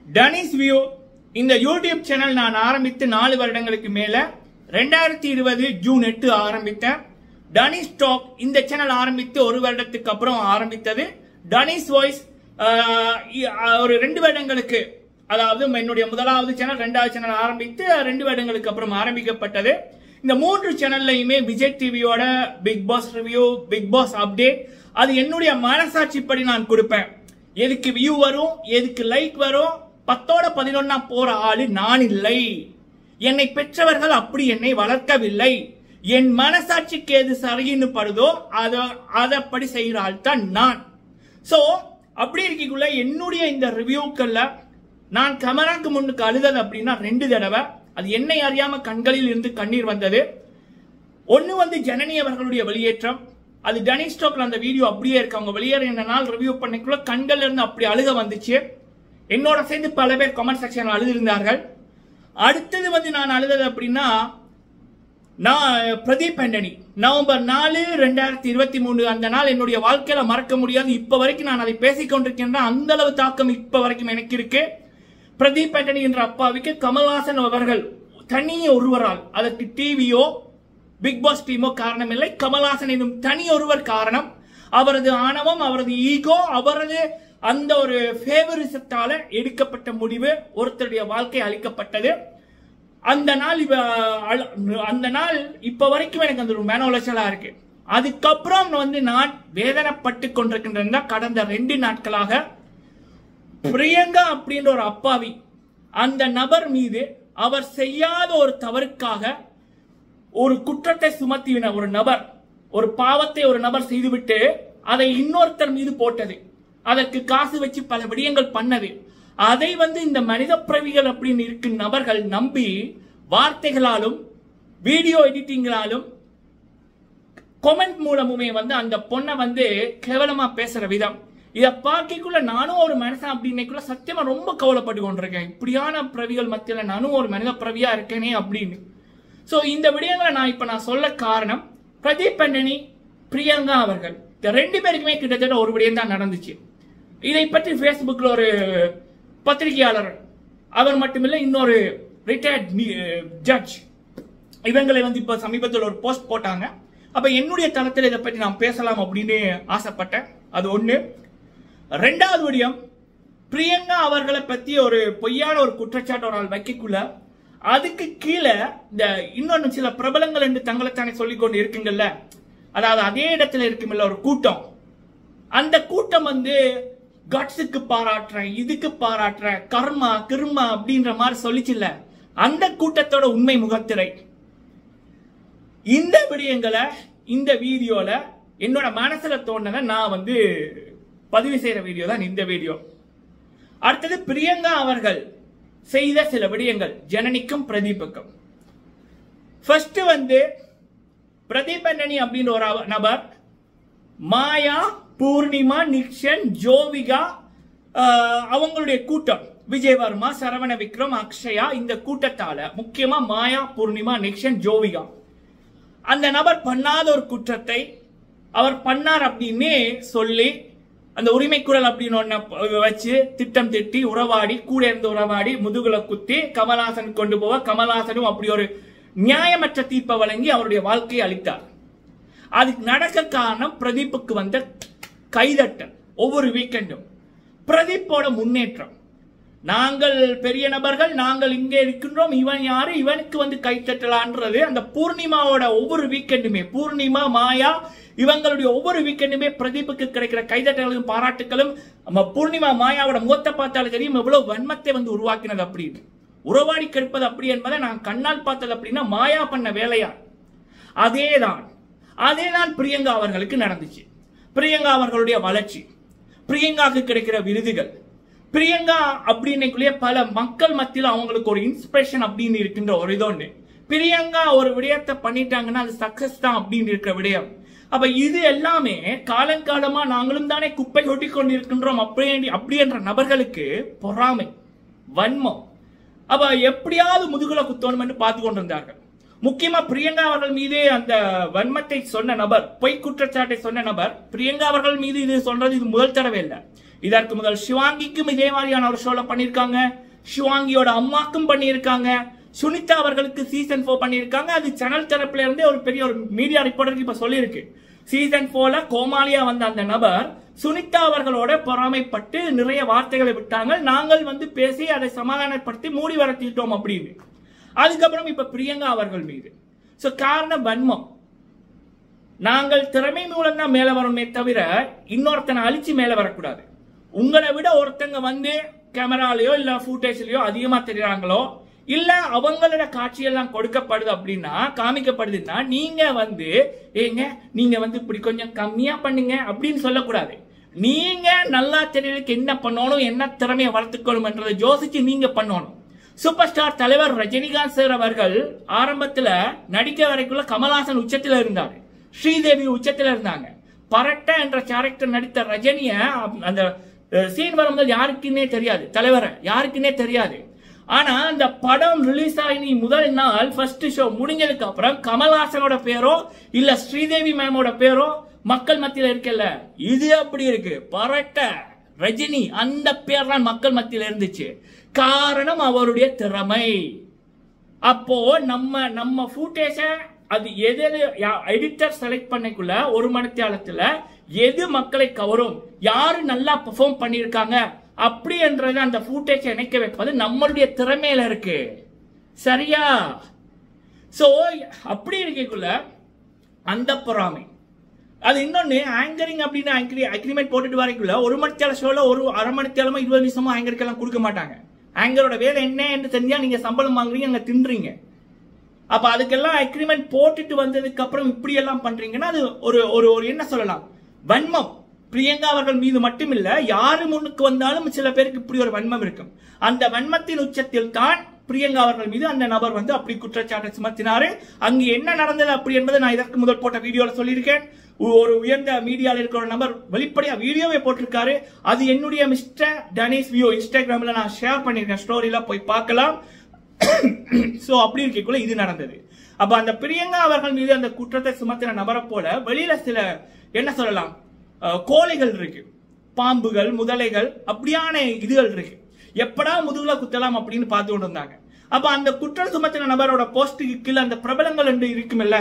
டனிஸ் view இந்த YouTube channel நான் ஆரம்பித்து 4 வருடங்களுக்கு மேல 2020 ஜூன் 8 ஆரம்பித்தேன். டனிஸ் டாக் இந்த சேனல் ஆரம்பித்து 1 வருடத்துக்கு அப்புறம் ஆரம்பித்தது. டனிஸ் வாய்ஸ் ஒரு 2 வருடங்களுக்கு, அதாவது என்னுடைய முதலாவது சேனல் 2வது சேனல் ஆரம்பித்து 2 வருடங்களுக்கு அப்புறம் ஆரம்பிக்கப்பட்டது. இந்த 3 சேனல்லையுமே விஜய் டிவியோட Bigg Boss review, Bigg Boss update, அது என்னுடைய மனசாட்சிப்படி நான் கொடுப்பேன். எதுக்கு வியூ வரும், எதுக்கு லைக் வரும், 10ஓட 11 போற ஆளு நான் இல்லை. என்னை பெற்றவர்கள் அப்படி என்னை வளர்க்கவில்லை. என் மனசாட்சிக்கு எது சரின்னு படுதோ அதப்படி செய்யற ஆள் தான் நான். சோ அப்படி இருக்கக்குள்ள என்னுடைய இந்த ரிவ்யூக்கள்ல நான் கமராக்கு முன்னுக்கு அழுதது அப்படின்னா 2 தடவை. அது என்னை அறியாம கண்களில் இருந்து கண்ணீர் வந்தது. ஒன்னு ஜனனி அவர்களுடைய வெளியேற்றம். அது டனிஸ் டாக்ல அந்த வீடியோ அப்படியே இருக்கு. அவங்க வெளியேற நாள் ரிவ்யூ பண்ணிக்குள்ள கண்கள்ல இருந்து அப்படி அழுக வந்துச்சு. என்னோட சேர்ந்து பல பேர் கமெண்ட் செக்ஷன் அழுதிருந்தார்கள். அடுத்தது நான் அழுதது அப்படின்னா பிரதீப் ஆண்டனி நவம்பர் 4, 2023 அந்த நாள் என்னுடைய வாழ்க்கையில மறக்க முடியாது. இப்ப வரைக்கும் நான் அதை பேசிக் கொண்டிருக்கின்ற அந்த அளவு தாக்கம் இப்ப வரைக்கும் எனக்கு இருக்கு. பிரதீப் ஆண்டனி என்ற அப்பாவிக்கு கமல்ஹாசன் அவர்கள் தனி ஒருவரால், அதற்கு டிவியோ பிக் பாஸ் டீமோ காரணம் இல்லை. கமல்ஹாசன் என்னும் தனி ஒருவர் காரணம். அவரது ஆணவம், அவரது ஈகோ, அவரது அந்த ஒரு ஃபேவரிசத்தால எடுக்கப்பட்ட முடிவு ஒருத்தருடைய வாழ்க்கை அளிக்கப்பட்டது. அந்த நாள் இப்ப வரைக்கும் எனக்கு அந்த ஒரு மன உளைச்சலா இருக்கு. அதுக்கப்புறம் நான் வேதனைப்பட்டு கொண்டிருக்கின்ற கடந்த 2 நாட்களாக பிரியங்கா அப்படின்ற ஒரு அப்பாவி, அந்த நபர் மீது அவர் செய்யாத ஒரு தவறுக்காக ஒரு குற்றத்தை சுமத்தின ஒரு நபர், ஒரு பாவத்தை ஒரு நபர் செய்துவிட்டு அதை இன்னொருத்தர் மீது போட்டது, அதற்கு காசு வச்சு பல விடயங்கள் பண்ணது. அதை இந்த மனித பிறவிகள் அப்படின்னு இருக்கும் நபர்கள் நம்பி வார்த்தைகளாலும் வீடியோ எடிட்டிங்களாலும் கமெண்ட் மூலமுமே அந்த பொண்ணை கேவலமா பேசுற விதம், இதை பார்க்கக்குள்ள நானும் ஒரு மனுஷன் அப்படின்னுக்குள்ள சத்தியமா ரொம்ப கவலைப்பட்டு கொண்டிருக்கேன். இப்படியான பிறவிகள் மத்தியில நானும் ஒரு மனித பிறவியா இருக்கேனே அப்படின்னு. சோ இந்த விடயங்களை நான் சொல்ல காரணம், பிரதீப் ஆண்டனி, பிரியங்கா அவர்கள் இந்த 2 பேருக்குமே கிட்டத்தட்ட ஒரு விடயம் தான் நடந்துச்சு. இதை பற்றி பேஸ்புக்ல ஒரு பத்திரிகையாளர், அவர் மட்டுமில்லை இன்னொரு ரிட்டையர்ட் ஜட்ஜ், இவங்களை இப்ப சமீபத்தில் ஒரு போஸ்ட் போட்டாங்க. அப்ப என்னுடைய தளத்தில் இதை பற்றி நான் பேசலாம் அப்படின்னு ஆசைப்பட்டேன். அது ஒண்ணு. 2வது விடயம், பிரியங்கா அவர்களை பத்தி ஒரு பொய்யான ஒரு குற்றச்சாட்டு ஒரு ஆள் வைக்கக்குள்ள அதுக்கு கீழே இந்த இன்னொன்னு சில பிரபலங்கள் என்று தங்களைத்தானே சொல்லிக் கொண்டு இருக்குங்கல்ல, அதாவது அதே இடத்துல இருக்குமில்ல ஒரு கூட்டம், அந்த கூட்டம் கட்ஸுக்கு பாராட்டுறேன், இதுக்கு பாராட்டுறேன், கர்மா கிருமா அப்படின்ற மாதிரி சொல்லிச்சுல்ல, அந்த கூட்டத்தோட உண்மை முகத்திரை. இந்த விடயங்களை இந்த வீடியோல என்னோட மனசுல தோணுனதை நான் பதிவு செய்யற வீடியோ தான் இந்த வீடியோ. அடுத்தது பிரியங்கா அவர்கள் செய்த சில விடயங்கள் ஜனனிக்கும் பிரதீப்புக்கும். ஃபர்ஸ்ட் பிரதீப் ஆண்டனி அப்படின்னு ஒரு நபர் மாயா, பூர்ணிமா, நிக்ஷன், ஜோவிகா அவங்களுடைய கூட்டம், விஜய் வர்மா, சரவண விக்ரம், அக்ஷயா, இந்த கூட்டத்தால முக்கியமா மாயா, பூர்ணிமா, நிக்ஷன், ஜோவிகா, அந்த நபர் பண்ணாத ஒரு குற்றத்தை அவர் பண்ணார் அப்படின்னு சொல்லி அந்த உரிமை குரல் அப்படின்னு ஒண்ணு வச்சு திட்டம் திட்டி உறவாடி, கூட இருந்து உறவாடி முதுகுல குத்தி கமல்ஹாசன் கொண்டு போக, கமல்ஹாசனும் அப்படி ஒரு நியாயமற்ற தீர்ப்பை வழங்கி அவருடைய வாழ்க்கையை அளித்தார். அதுக்கு நடக்க காரணம் பிரதீப்புக்கு கைதட்டல். ஒவ்வொரு வீக்கெண்டும் பிரதீப்போட முன்னேற்றம், நாங்கள் பெரிய நபர்கள், நாங்கள் இங்கே இருக்கின்றோம், இவன் யாரு, இவனுக்கு கைத்தட்டலான்றது. அந்த பூர்ணிமாவோட ஒவ்வொரு வீக்கெண்டுமே, பூர்ணிமா, மாயா இவங்களுடைய ஒவ்வொரு வீக்கெண்டுமே பிரதீப்புக்கு கிடைக்கிற கைதட்டல்களும் பாராட்டுகளும், பூர்ணிமா மாயாவோட முகத்தை பார்த்தாலும் தெரியும் எவ்வளவு வன்மத்தை உருவாக்கினது அப்படின்னு. உறவாடி கெடுப்பது அப்படி என்பதை நான் கண்ணால் பார்த்தது அப்படின்னா மாயா பண்ண வேலையா. அதேதான் பிரியங்கா அவர்களுக்கு நடந்துச்சு. பிரியங்கா அவர்களுடைய வளர்ச்சி, பிரியங்காவுக்கு கிடைக்கிற விருதுகள், பிரியங்கா அப்படின்னுக்குள்ளே பல மக்கள் மத்தியில் அவங்களுக்கு ஒரு இன்ஸ்பிரேஷன் அப்படின்னு இருக்கின்ற ஒரு இதொன்னு. பிரியங்கா ஒரு விடயத்தை பண்ணிட்டாங்கன்னா அது சக்சஸ் தான் அப்படின்னு இருக்கிற விடயம். அப்ப இது எல்லாமே காலங்காலமா நாங்களும் தானே குப்பை கொட்டி கொண்டிருக்கின்றோம் அப்படி என்ற நபர்களுக்கு பொறாமை, வன்மம், அப்ப எப்படியாவது முதுகுல குத்தணும் என்று பார்த்து கொண்டிருந்தார்கள். முக்கியமா பிரியங்கா அவர்கள் மீது அந்த வன்மத்தை சொன்ன நபர், பொய் குற்றச்சாட்டை சொன்ன நபர், பிரியங்கா அவர்கள் மீது இது சொல்றது இது முதல் தடவை இல்லை. இதற்கு முதல் சிவாங்கிக்கும் இதே மாதிரியான ஒரு ஷோல பண்ணிருக்காங்க, சிவாங்கியோட அம்மாக்கும் பண்ணியிருக்காங்க, சுனிதா அவர்களுக்கு சீசன் 4 பண்ணியிருக்காங்க. அது சேனல் தரப்புல இருந்தே ஒரு பெரிய ஒரு மீடியா ரிப்போர்ட்டருக்கு இப்ப சொல்லியிருக்கு. சீசன் 4ல கோமாளியா வந்த அந்த நபர் சுனிதா அவர்களோட பொறாமைப்பட்டு நிறைய வார்த்தைகளை விட்டாங்க. நாங்கள் வந்து பேசி அதை சமாதானப்படுத்தி மூடி வரத்திட்டோம் அப்படின்னு. அதுக்கப்புறம் இப்ப பிரியங்கா அவர்கள் மீது காரணம் வன்மம். நாங்கள் திறமை மூலம் தான் மேல வரணுமே தவிர இன்னொருத்தனை அழிச்சு மேல வரக்கூடாது. உங்களை விட ஒருத்தங்க வந்து கேமராலயோ இல்ல ஃபுட்டேஜ்லயோ அதிகமா தெரியுறாங்களோ இல்ல அவங்களோட காட்சியெல்லாம் கொடுக்கப்படுது அப்படின்னா காமிக்கப்படுதுன்னா நீங்க வந்து ஏங்க நீங்க வந்து இப்படி கொஞ்சம் கம்மியா பண்ணுங்க அப்படின்னு சொல்லக்கூடாது. நீங்க நல்லா தெரியறதுக்கு என்ன பண்ணணும், என்ன திறமையை வளர்த்துக்கணும் என்றதை யோசிச்சு நீங்க பண்ணணும். சூப்பர் ஸ்டார் தலைவர் ரஜினிகாந்த் சார் அவர்கள் ஆரம்பத்துல நடிக்க வரைக்குள்ள கமல்ஹாசன் உச்சத்துல இருந்தாரு, ஸ்ரீதேவி உச்சத்துல இருந்தாங்க. பரட்ட என்ற கேரக்டர் நடித்த ரஜினிய அந்த சீன் வரும்போது யாருக்குன்னே தெரியாது, தலைவரை யாருக்குன்னே தெரியாது. ஆனா அந்த படம் ரிலீஸ் ஆகி முதல் நாள் ஃபர்ஸ்ட் ஷோ முடிஞ்சதுக்கு அப்புறம் கமல்ஹாசனோட பேரோ இல்ல ஸ்ரீதேவி மேமோட பேரோ மக்கள் மத்தியில இருக்கல. இது அப்படி இருக்கு, பரட்ட ரஜினி அந்த பேர் தான் மக்கள் மத்தியில இருந்துச்சு. காரணம் அவருடைய திறமை. அப்போ நம்ம ஃபுட்டேஜ அது எது எடிட்டர் செலக்ட் பண்ணிக்குள்ள ஒரு மணித்தியாலத்துல எது மக்களை கவரும், யாரு நல்லா பெர்ஃபார்ம் பண்ணிருக்காங்க அப்படி என்றது அந்த ஃபுட்டேஜ் இணைக்க வைப்பது நம்மளுடைய திறமையில இருக்கு. சரியா? சோ அப்படி இருக்கக்குள்ள அந்த பொறாமை. அது இன்னொன்னு ஆங்கரிங் அப்படின்னு அக்ரிமெண்ட் போட்டுட்டு வரைக்குள்ள ஒரு மணித்தியால ஷோல ஒரு அரை மணித்தியாலமோ 20 நிமிஷமோ ஆங்கருக்கெல்லாம் கொடுக்க மாட்டாங்க. ஆங்கரோட வேலை என்ன என்று தெரிஞ்சா நீங்க சம்பளம் வாங்குறீங்க, அங்க தின்றீங்க. அப்ப அதுக்கெல்லாம் அக்ரிமெண்ட் போட்டுட்டு வந்ததுக்கு அப்புறம் இப்படி எல்லாம் பண்றீங்கன்னா அது ஒரு என்ன சொல்லலாம், வன்மம். பிரியங்கா அவர்கள் மீது மட்டும் இல்ல, யாரு முன்னுக்கு வந்தாலும் சில பேருக்கு இப்படி ஒரு வன்மம் இருக்கும். அந்த வன்மத்தின் உச்சத்தில் தான் பிரியங்கா அவர்கள் மீது அந்த நபர் வந்து அப்படி குற்றச்சாட்டை சுமத்தினாரு. அங்கு என்ன நடந்தது அப்படி என்பதை நான் இதற்கு முதல் போட்ட வீடியோல சொல்லியிருக்கேன். ஒரு உயர்ந்த மீடியாவில் இருக்கிற ஒரு நபர் வெளிப்படையா வீடியோவை போட்டிருக்காரு. அது என்னுடைய மிஸ்டர் டனிஸ் வியூ இன்ஸ்டாகிராம்ல நான் ஷேர் பண்ணிருக்கேன், ஸ்டோரியில போய் பார்க்கலாம். சோ அப்படி இருக்கக்குள்ள இது நடந்தது. அப்ப அந்த பிரியங்கா அவர்கள் மீது அந்த குற்றத்தை சுமத்தின நபரை போல வெளியில சில என்ன சொல்லலாம் கோழைகள் இருக்கு, பாம்புகள் முதலைகள் அப்படியான இதுகள் இருக்கு. எப்படா முதுகுல குத்தலாம் அப்படின்னு பார்த்து கொண்டு வந்தாங்க. அப்ப அந்த குற்றம் சுமத்தின நபரோட போஸ்டுக்கு கீழே அந்த பிரபலங்கள் என்று இருக்குமில்ல,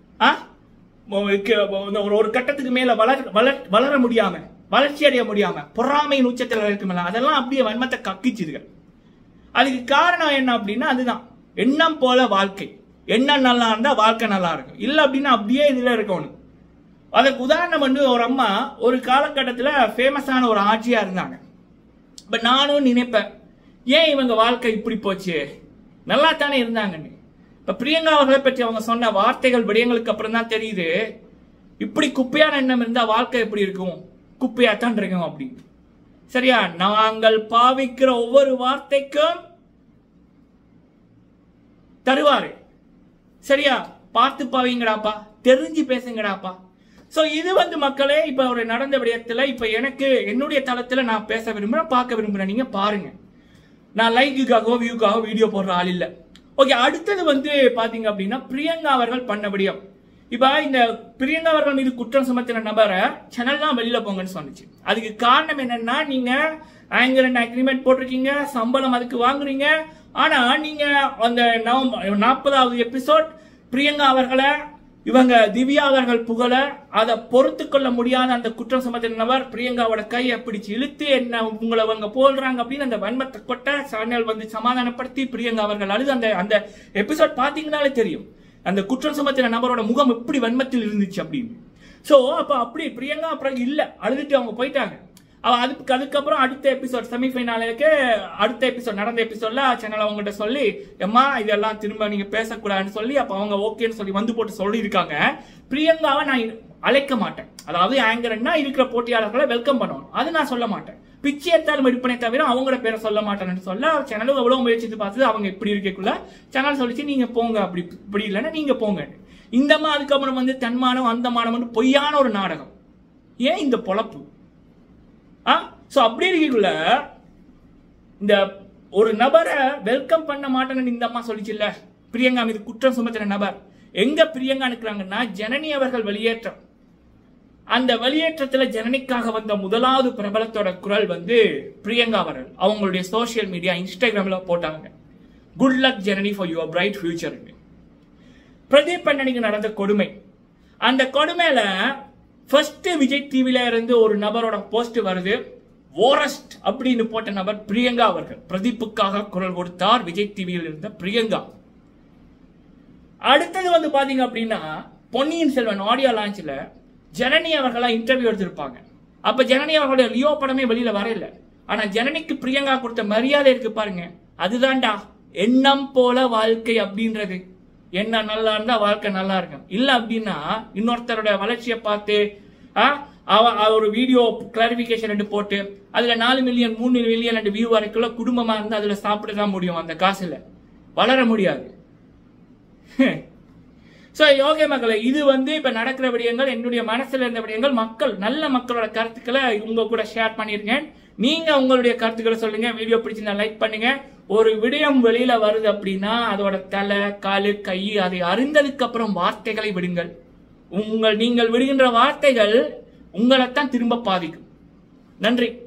ஒரு கட்டத்துக்கு மேல வளர முடியாம வளர்ச்சி அடைய முடியாம பொறாமையின் உச்சத்தில் இருக்குமில்ல, அதெல்லாம் அப்படியே வன்மத்தை கக்கிச்சுதுகள். அதுக்கு காரணம் என்ன அப்படின்னா அதுதான் எண்ணம் போல வாழ்க்கை. எண்ணம் நல்லா இருந்தா வாழ்க்கை நல்லா இருக்கும், இல்ல அப்படின்னா அப்படியே இதுல இருக்கணும். அதுக்கு உதாரணம் வந்து ஒரு அம்மா ஒரு காலகட்டத்தில் ஃபேமஸான ஒரு ஆட்சியா இருந்தாங்க. பட் நானும் நினைப்பேன், ஏன் இவங்க வாழ்க்கை இப்படி போச்சு, நல்லா தானே இருந்தாங்கன்னு. இப்ப பிரியங்கா அவர்களை பற்றி அவங்க சொன்ன வார்த்தைகள் விடயங்களுக்கு அப்புறம் தான் தெரியுது, இப்படி குப்பையான எண்ணம் இருந்தா வாழ்க்கை எப்படி இருக்கும், குப்பையாத்தான் இருக்கும் அப்படின்னு. சரியா? நாங்கள் பாவிக்கிற ஒவ்வொரு வார்த்தைக்கும் தருவாரு. சரியா? பார்த்து பாவீங்கடாப்பா, தெரிஞ்சு பேசுங்கடாப்பா. சோ இது வந்து மக்களே இப்ப ஒரு நடந்த விடயத்துல இப்ப எனக்கு என்னுடைய தளத்துல நான் பேச விரும்புறேன், பார்க்க விரும்புறேன். நீங்க பாருங்க, நான் லைக்குக்காகவோ வியூக்காக வீடியோ போடுற ஆள் இல்ல. ஓகே, அடுத்தது வந்து பாத்தீங்க அப்படின்னா பிரியங்கா அவர்கள் பண்ண விடயம். இப்ப இந்த பிரியங்கா அவர்கள் மீது குற்றம் சுமத்தின நபரை சேனல் தான் வெளியில போங்கன்னு சொன்னிச்சு. அதுக்கு காரணம் என்னன்னா, நீங்க ஆங்கர் அண்ட் அக்ரிமெண்ட் போட்டிருக்கீங்க, சம்பளம் அதுக்கு வாங்குறீங்க. ஆனா நீங்க அந்த 40வது எபிசோட் பிரியங்கா அவர்களை இவங்க திவ்யா அவர்கள் புகழ அதை பொறுத்து கொள்ள முடியாத அந்த குற்றம் சுமத்தின நபர் பிரியங்காவோட கையை பிடிச்சு இழுத்து என்ன உங்களை அவங்க போல்றாங்க அப்படின்னு அந்த வன்மத்தை கொட்ட சேனல் வந்து சமாதானப்படுத்தி பிரியங்கா அவர்கள் அழுது அந்த எபிசோட் பாத்தீங்கன்னாலே தெரியும் அந்த குற்றம் சுமத்தின நபரோட முகம் எப்படி வன்மத்தில் இருந்துச்சு அப்படின்னு. சோ அப்ப அப்படி பிரியங்கா அப்புறம் இல்ல, அழுதுட்டு அவங்க போயிட்டாங்க. அதுக்கப்புறம் அடுத்த எபிசோட் செமிஃபைனலுக்கு அடுத்த எபிசோட் நடந்த எபிசோட்ல சேனல் அவங்ககிட்ட சொல்லி, எம்மா இதெல்லாம் திரும்ப நீங்க பேசக்கூடாதுன்னு சொல்லி அப்ப அவங்க ஓகேன்னு சொல்லி வந்து போட்டு சொல்லி இருக்காங்க, பிரியங்காவை நான் அழைக்க மாட்டேன். அதாவது ஆங்கர்னா இருக்கிற போட்டியாளர்களை வெல்கம் பண்ணணும், அது நான் சொல்ல மாட்டேன். பிச்சை எடுத்தாலும் எடுப்பனே தவிர அவங்களோட பேரை சொல்ல மாட்டேன்னு சொல்ல சேனலும் எவ்வளவு முயற்சித்து பார்த்து அவங்க இப்படி இருக்கக்குள்ள சேனல் சொல்லிச்சு நீங்க போங்க, அப்படி இப்படி இல்லைன்னா நீங்க போங்க. இந்த மாதிரி அதுக்கப்புறம் வந்து தன்மானம் அந்தமானம் பொய்யான ஒரு நாடகம். ஏன் இந்த பொழப்பு? அப்படி இருக்கக்குள்ள இந்த ஒரு நபரை வெல்கம் பண்ண மாட்டேன்னு இந்த அம்மா சொல்லிச்சுல்ல, பிரியங்கா மீது குற்றம் சுமத்தின நபர் எங்க பிரியங்கா நிற்கிறாங்கன்னா ஜனனி அவர்கள் வெளியேற்றம். அந்த வெளியேற்றத்துல ஜனனிக்காக வந்த முதலாவது பிரபலத்தோட குரல் வந்து பிரியங்கா அவர்கள் அவங்களுடைய சோசியல் மீடியா இன்ஸ்டாகிராம்ல போட்டாங்க. Good luck Janani for your bright future. பிரதீப் அண்ணனுக்கு நடந்த கொடுமை, அந்த கொடுமையில ஃபர்ஸ்ட் விஜய் டிவில இருந்து ஒரு நபரோட போஸ்ட் வருது. ஓரஸ்ட் அப்படின்னு போட்ட நபர் பிரியங்கா அவர்கள். பிரதீப்புக்காக குரல் கொடுத்தார் விஜய் டிவியில் இருந்த பிரியங்கா. அடுத்தது வந்து பாத்தீங்க அப்படின்னா பொன்னியின் செல்வன் ஆடியோ லான்ச்ல ஜனனி அவர்களா இன்டர்வியூ எடுத்திருப்பாங்க. அப்ப ஜனனி அவர்களுடைய லியோ படமே வெளியில வரையில. ஆனா ஜனனிக்கு பிரியங்கா கொடுத்த மரியாதை இருக்கு பாருங்க, அதுதான்டா எண்ணம் போல வாழ்க்கை அப்படின்றது. என்ன நல்லா இருந்தா வாழ்க்கை நல்லா இருக்கும், இல்ல அப்படின்னா இன்னொருத்தரோட வளர்ச்சியை பார்த்து ஒரு வீடியோ கிளாரிபிகேஷன் போட்டு அதுல 4 மில்லியன் 3 மில்லியன் வியூ வரைக்குள்ள குடும்பமா இருந்தா அதுல சாப்பிடதான் முடியும், அந்த காசுல வளர முடியாது. சோ யோகே மக்களை, இது வந்து இப்ப நடக்கிற விடயங்கள், என்னுடைய மனசுல இருந்த விடயங்கள், நல்ல மக்களோட கருத்துக்களை உங்க கூட ஷேர் பண்ணிருக்கேன். நீங்க உங்களுடைய கருத்துக்களை சொல்லுங்க. வீடியோ பிடிச்சிருந்தா லைக் பண்ணுங்க. ஒரு விடயம் வெளியில வருது அப்படின்னா அதோட தலை காலு கை அதை அறிந்ததுக்கு அப்புறம் வார்த்தைகளை விடுங்கள். நீங்கள் விடுகின்ற வார்த்தைகள் உங்களைத்தான் திரும்ப பாதிக்கும். நன்றி.